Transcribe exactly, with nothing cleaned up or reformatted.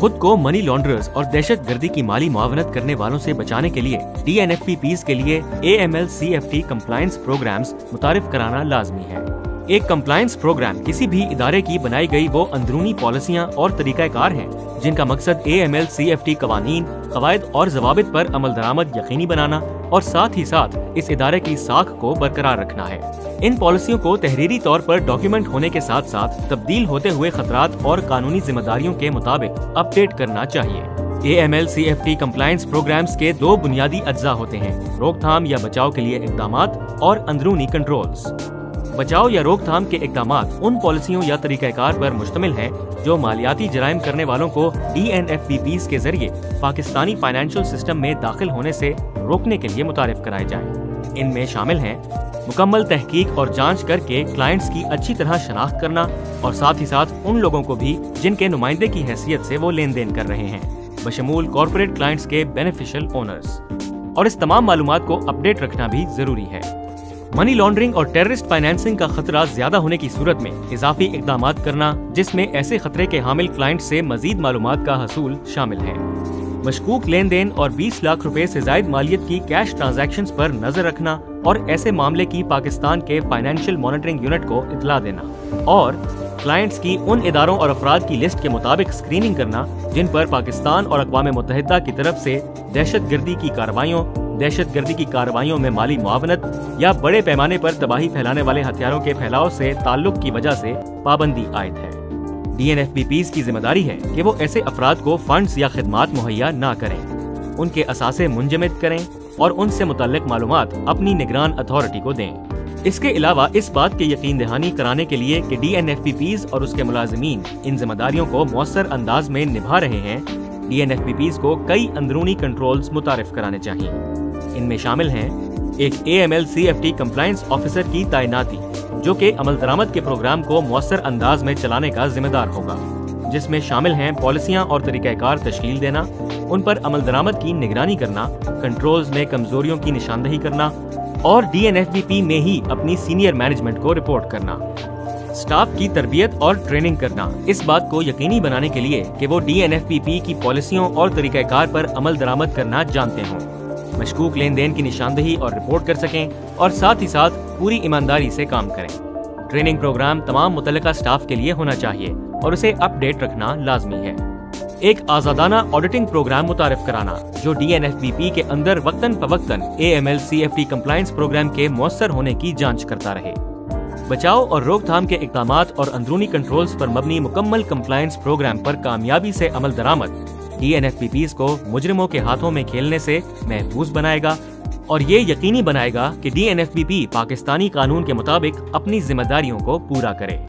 खुद को money launderers और दहशत गर्दी की माली मुआवनत करने वालों से बचाने के लिए D N F P Ps के लिए A M L C F T compliance programmes मुतारिफ कराना लाजमी है। एक कंप्लायंस प्रोग्राम किसी भी इदारे की बनाई गई वो अंदरूनी पॉलिसियाँ और तरीकाकार हैं जिनका मकसद A M L C F T कवानीन, कवायद और जवाबित पर अमल दरामद यकीनी बनाना और साथ ही साथ इस इदारे की साख को बरकरार रखना है। इन पॉलिसियों को तहरीरी तौर पर डॉक्यूमेंट होने के साथ साथ तब्दील होते हुए खतरात और कानूनी जिम्मेदारियों के मुताबिक अपडेट करना चाहिए। A M L C F T compliance programmes के दो बुनियादी अज्जा होते हैं, रोकथाम या बचाव के लिए इकदामात और अंदरूनी कंट्रोल्स। बचाव या रोकथाम के इकदामात उन पॉलिसियों या तरीक़ाकार पर मुश्तमिल हैं जो मालियाती जराइम करने वालों को D N F P Ps के जरिए पाकिस्तानी फाइनेंशियल सिस्टम में दाखिल होने से रोकने के लिए मुतारिफ कराए जाएं। इनमें शामिल हैं मुकम्मल तहकीक और जांच करके क्लाइंट्स की अच्छी तरह शनाख्त करना और साथ ही साथ उन लोगों को भी जिनके नुमाइंदे की हैसियत से वो लेन देन कर रहे हैं, बशमूल कॉर्पोरेट क्लाइंट्स के बेनिफिशियल ओनर्स। और इस तमाम मालूमात को अपडेट रखना भी जरूरी है। मनी लॉन्ड्रिंग और टेररिस्ट फाइनेंसिंग का खतरा ज्यादा होने की सूरत में इजाफी इकदामात करना, जिसमें ऐसे खतरे के हामिल क्लाइंट से मजीद मालूमात का हसूल शामिल है। मशकूक लेन देन और बीस लाख रुपए से जायद मालियत की कैश ट्रांजैक्शंस पर नजर रखना और ऐसे मामले की पाकिस्तान के फाइनेंशियल मॉनिटरिंग यूनिट को इतला देना और क्लाइंट्स की उन इदारों और अफराद की लिस्ट के मुताबिक स्क्रीनिंग करना जिन पर पाकिस्तान और अक़वाम मुत्तहिदा की तरफ से दहशत गर्दी की कार्रवाइयों, दहशत गर्दी की कार्रवाइयों में माली मुआवनत या बड़े पैमाने पर तबाही फैलाने वाले हथियारों के फैलाव से ताल्लुक की वजह से पाबंदी आयद है। D N F P Ps की जिम्मेदारी है कि वो ऐसे अफराद को फंड्स या खिदमात मुहैया ना करें, उनके असासे मुंजमद करें और उनसे मुतल्लिक मालूमात अपनी निगरान अथॉरिटी को दें। इसके अलावा इस बात के यकीन दहानी कराने के लिए कि D N F P Ps और उसके मुलाजिमीन इन जिम्मेदारियों को मौसर अंदाज में निभा रहे हैं, D N F P Ps को कई अंदरूनी कंट्रोल्स मुतारिफ कराने चाहिए। इनमें शामिल हैं एक A M L C F T compliance officer की तैनाती जो कि अमल दरामद के प्रोग्राम को मौसर अंदाज में चलाने का जिम्मेदार होगा, जिसमें शामिल हैं पॉलिसियां और तरीक़ाकार तश्कील देना, उन पर अमल दरामद की निगरानी करना, कंट्रोल्स में कमजोरियों की निशानदही करना और D N F P P में ही अपनी सीनियर मैनेजमेंट को रिपोर्ट करना। स्टाफ की तरबियत और ट्रेनिंग करना, इस बात को यकीनी बनाने के लिए कि वो D N F P P की पॉलिसियों और तरीक़ाकार पर अमल दरामद करना जानते हों, मशकूक लेन देन की निशानदही और रिपोर्ट कर सकें और साथ ही साथ पूरी ईमानदारी से काम करें। ट्रेनिंग प्रोग्राम तमाम मुतल्लिका स्टाफ के लिए होना चाहिए और उसे अपडेट रखना लाजमी है। एक आजादाना ऑडिटिंग प्रोग्राम मुतारिफ कराना जो D N F P P के अंदर वक्तन फवक्तन A M L C F T compliance programme के मौसर होने की जांच करता रहे। बचाव और रोकथाम के इक़दामात और अंदरूनी कंट्रोल्स पर मबनी मुकम्मल कंप्लायंस प्रोग्राम पर कामयाबी से अमल दरामद D N F P Ps को मुजरिमों के हाथों में खेलने से महफूज बनाएगा और ये यकीनी बनाएगा कि D N F P P Pakistani कानून के मुताबिक अपनी जिम्मेदारियों को पूरा करे।